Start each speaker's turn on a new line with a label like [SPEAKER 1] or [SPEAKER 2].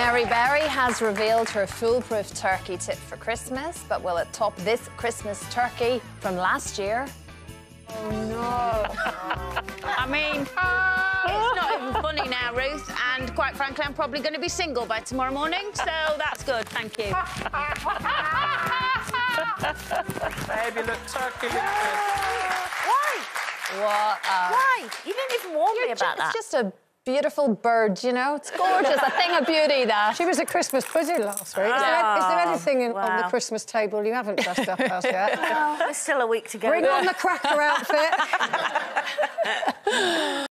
[SPEAKER 1] Mary Berry has revealed her foolproof turkey tip for Christmas, but will it top this Christmas turkey from last year?
[SPEAKER 2] Oh, no.
[SPEAKER 3] I mean, it's not even funny now, Ruth, and quite frankly, I'm probably going to be single by tomorrow morning, so that's good, thank you.
[SPEAKER 4] Baby, look, turkey look good.
[SPEAKER 2] Why?
[SPEAKER 1] What?
[SPEAKER 2] Why? You didn't even warn me about that.
[SPEAKER 1] It's just a beautiful bird, you know? It's gorgeous, a thing of beauty, that.
[SPEAKER 5] She was at Christmas pudding last week. Is there anything on the Christmas table you haven't dressed up as yet?
[SPEAKER 2] Well, there's still a week to go.
[SPEAKER 5] Bring on the cracker outfit.